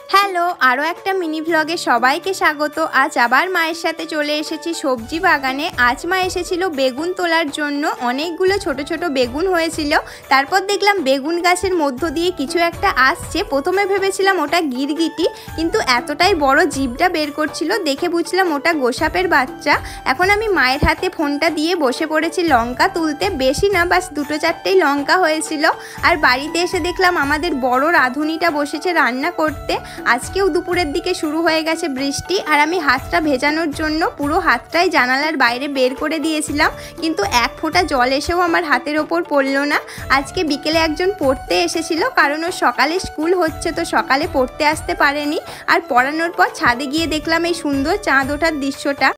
Hello, আরও একটা mini ভ্লগে সবাইকে স্বাগত। আজ আবার মায়ের সাথে চলে এসেছি সবজি বাগানে। আজ মা এসেছিল বেগুন তোলার জন্য। অনেকগুলো ছোট ছোট বেগুন হয়েছিল। তারপর দেখলাম বেগুন গাছের মধ্য দিয়ে কিছু একটা আসছে। প্রথমে ভেবেছিলাম ওটা গিরগিটি, কিন্তু এতটাই বড় জিভটা বের করছিল দেখে বুঝলাম ওটা গোসাপের বাচ্চা। এখন আমি মায়ের হাতে ফোনটা দিয়ে বসে পড়েছি লঙ্কা তুলতে। বেশি না, বাস দুটো চারটেই লঙ্কা হয়েছিল। আর বাড়িতে এসে দেখলাম আমাদের বড় রাঁধুনিটা বসেছে রান্না করতে। আজকেও দুপুরের দিকে শুরু হয়ে গেছে বৃষ্টি, আর আমি হাতটা ভেজানোর জন্য পুরো হাতটাই জানালার বাইরে বের করে দিয়েছিলাম, কিন্তু এক ফোঁটা জল এসেও আমার হাতের ওপর পড়লো না। আজকে বিকেলে একজন পড়তে এসেছিল, কারণ ওর সকালে স্কুল হচ্ছে, তো সকালে পড়তে আসতে পারেনি। আর পড়ানোর পর ছাদে গিয়ে দেখলাম এই সুন্দর চাঁদ ওঠার দৃশ্যটা।